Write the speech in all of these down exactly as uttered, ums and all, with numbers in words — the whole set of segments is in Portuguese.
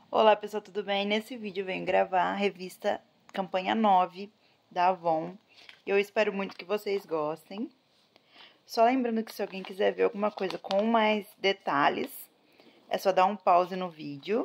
Olá pessoal, tudo bem? Nesse vídeo eu venho gravar a revista Campanha nove da Avon. Eu espero muito que vocês gostem. Só lembrando que se alguém quiser ver alguma coisa com mais detalhes, é só dar um pause no vídeo.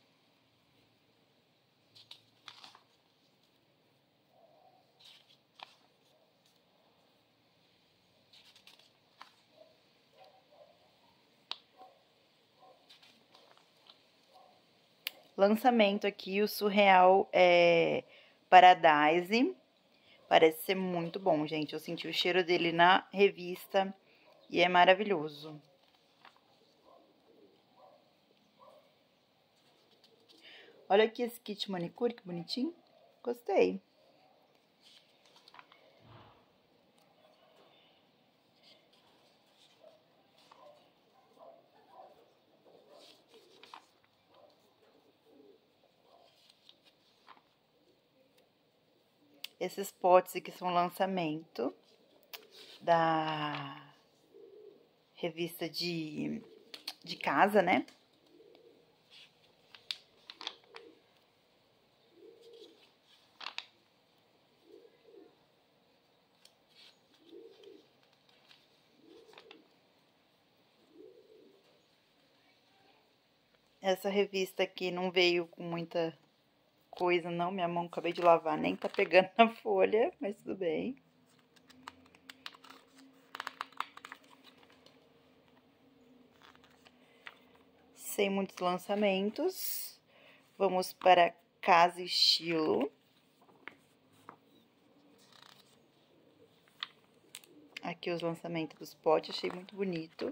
Lançamento aqui, o Surreal é Paradise. Parece ser muito bom, gente. Eu senti o cheiro dele na revista e é maravilhoso. Olha aqui esse kit manicure, que bonitinho. Gostei. Esses potes aqui são lançamento da revista de, de casa, né? Essa revista aqui não veio com muita coisa, não. Minha mão acabei de lavar, nem tá pegando na folha, mas tudo bem. Sem muitos lançamentos. Vamos para Casa Estilo. Aqui os lançamentos dos potes, achei muito bonito.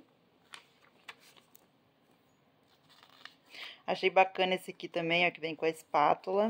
Achei bacana esse aqui também, ó, que vem com a espátula.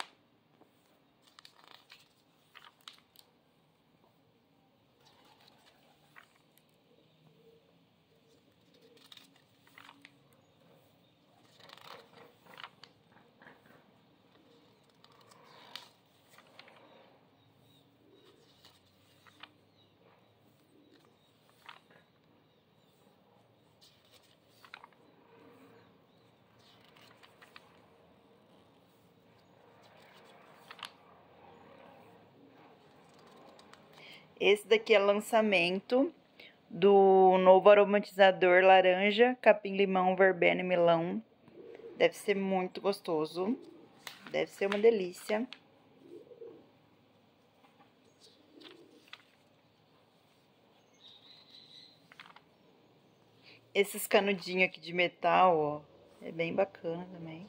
Esse daqui é lançamento do novo aromatizador laranja, capim-limão, verbena e melão. Deve ser muito gostoso. Deve ser uma delícia. Esses canudinhos aqui de metal, ó, é bem bacana também.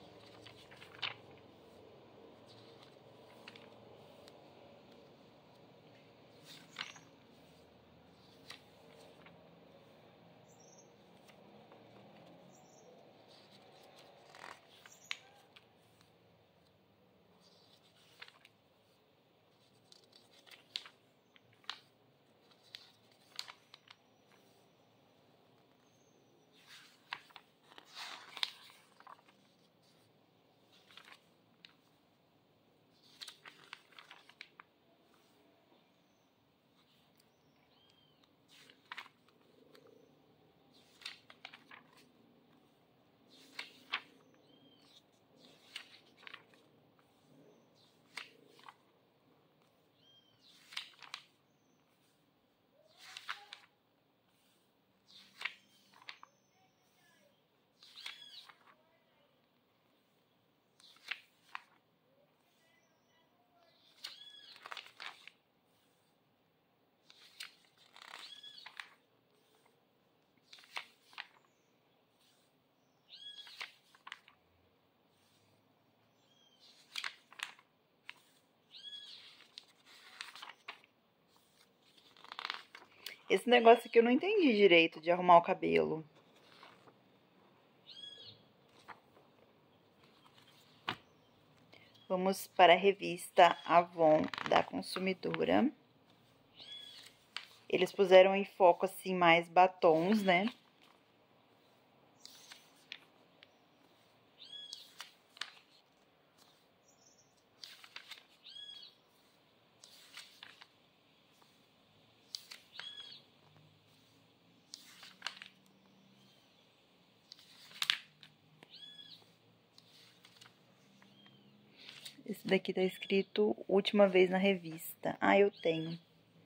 Esse negócio aqui eu não entendi direito de arrumar o cabelo. Vamos para a revista Avon da Consumidora. Eles puseram em foco, assim, mais batons, né? Esse daqui tá escrito última vez na revista. Ah, eu tenho.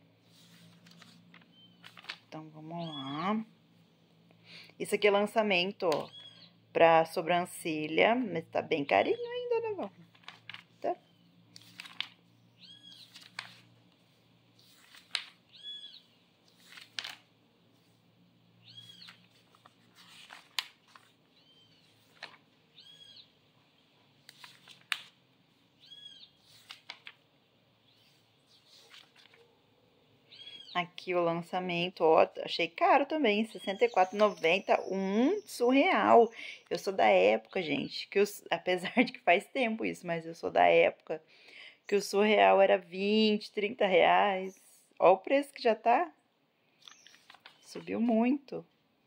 Então, vamos lá. Isso aqui é lançamento, ó, pra sobrancelha, mas tá bem carinho ainda, né, vó? Tá. Aqui o lançamento, ó, achei caro também, sessenta e quatro reais e noventa centavos, um surreal. Eu sou da época, gente, que os, apesar de que faz tempo isso, mas eu sou da época que o surreal era vinte, trinta reais. Ó o preço que já tá. Subiu muito.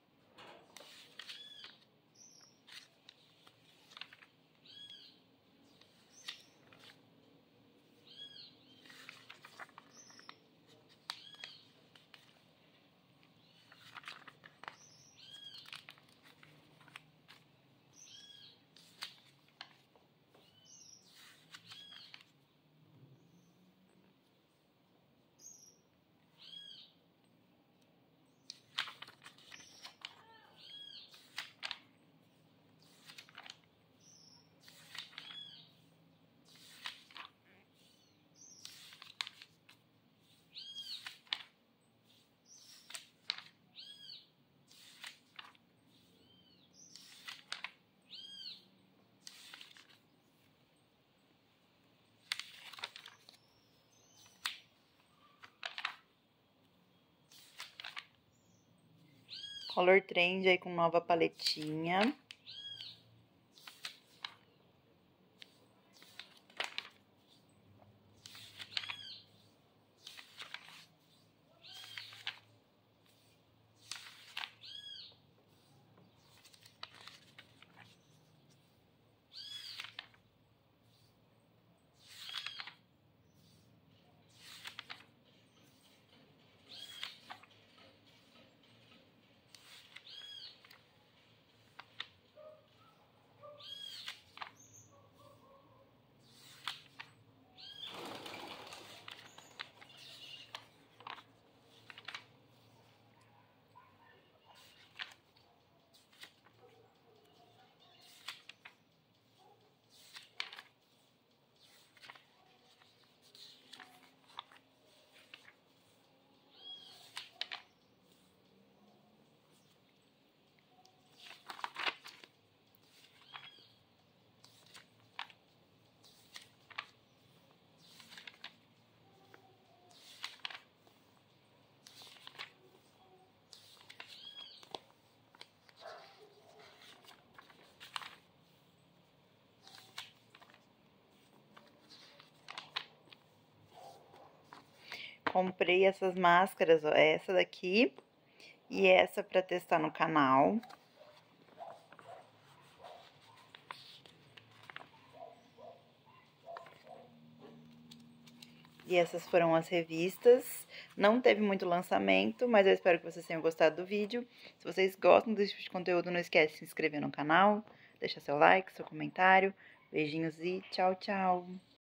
Color Trend aí com nova paletinha. Comprei essas máscaras, ó, essa daqui e essa pra testar no canal. E essas foram as revistas. Não teve muito lançamento, mas eu espero que vocês tenham gostado do vídeo. Se vocês gostam desse tipo de conteúdo, não esquece de se inscrever no canal, deixar seu like, seu comentário. Beijinhos e tchau, tchau!